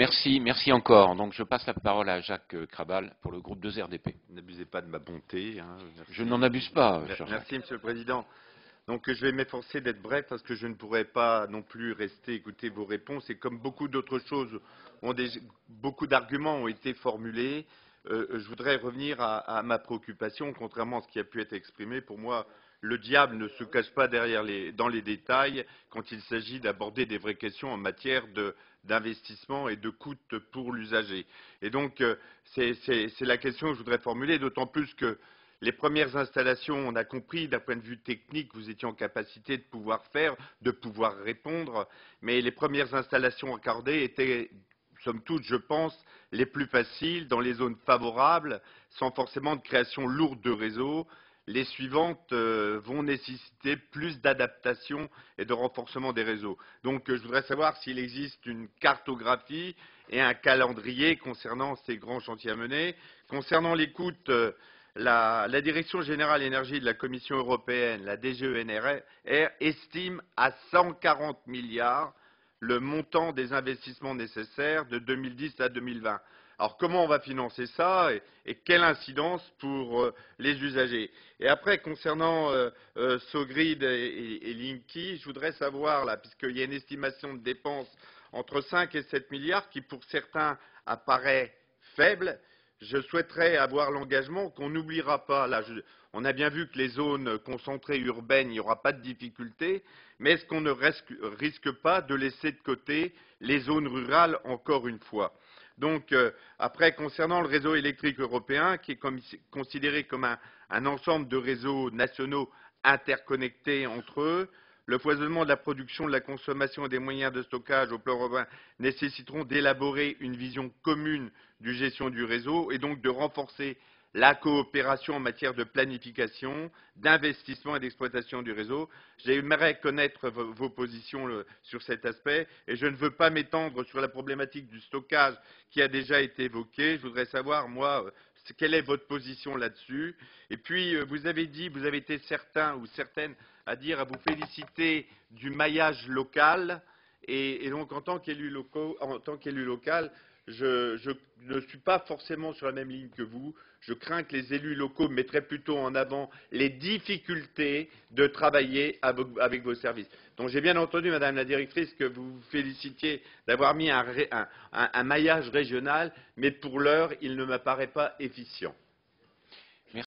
Merci encore. Donc je passe la parole à Jacques Krabal pour le groupe 2RDP. N'abusez pas de ma bonté. Je n'en abuse pas, cher Jacques. Merci, Monsieur le Président. Donc je vais m'efforcer d'être bref parce que je ne pourrai pas non plus rester écouter vos réponses. Et comme beaucoup d'autres choses, beaucoup d'arguments ont été formulés, je voudrais revenir à ma préoccupation, contrairement à ce qui a pu être exprimé. Pour moi, le diable ne se cache pas dans les détails quand il s'agit d'aborder des vraies questions en matière d'investissement et de coûts pour l'usager. Et donc, c'est la question que je voudrais formuler, d'autant plus que les premières installations, on a compris, d'un point de vue technique, vous étiez en capacité de pouvoir faire, de pouvoir répondre, mais les premières installations accordées étaient, somme toute, je pense, les plus faciles, dans les zones favorables, sans forcément de création lourde de réseau. Les suivantes vont nécessiter plus d'adaptation et de renforcement des réseaux. Donc, je voudrais savoir s'il existe une cartographie et un calendrier concernant ces grands chantiers à mener. Concernant les coûts, la Direction générale énergie de la Commission européenne, la DGENR, estime à 140 milliards le montant des investissements nécessaires de 2010 à 2020. Alors comment on va financer ça et quelle incidence pour les usagers? Et après, concernant Sogrid et Linky, je voudrais savoir, là, puisqu'il y a une estimation de dépenses entre 5 et 7 milliards qui pour certains apparaît faible, je souhaiterais avoir l'engagement qu'on n'oubliera pas, là, on a bien vu que les zones concentrées urbaines, il n'y aura pas de difficulté, mais est-ce qu'on ne risque pas de laisser de côté les zones rurales encore une fois? Donc, après, concernant le réseau électrique européen, qui est considéré comme un ensemble de réseaux nationaux interconnectés entre eux, le foisonnement de la production, de la consommation et des moyens de stockage au plan européen nécessiteront d'élaborer une vision commune de gestion du réseau et donc de renforcer la coopération en matière de planification, d'investissement et d'exploitation du réseau. J'aimerais connaître vos positions sur cet aspect et je ne veux pas m'étendre sur la problématique du stockage qui a déjà été évoquée. Je voudrais savoir, moi, quelle est votre position là-dessus. Et puis, vous avez été certains ou certaines à vous féliciter du maillage local. Et donc, en tant qu'élu local, je ne suis pas forcément sur la même ligne que vous. Je crains que les élus locaux mettraient plutôt en avant les difficultés de travailler avec vos services. Donc j'ai bien entendu, Madame la Directrice, que vous vous félicitiez d'avoir mis un maillage régional, mais pour l'heure, il ne m'apparaît pas efficient.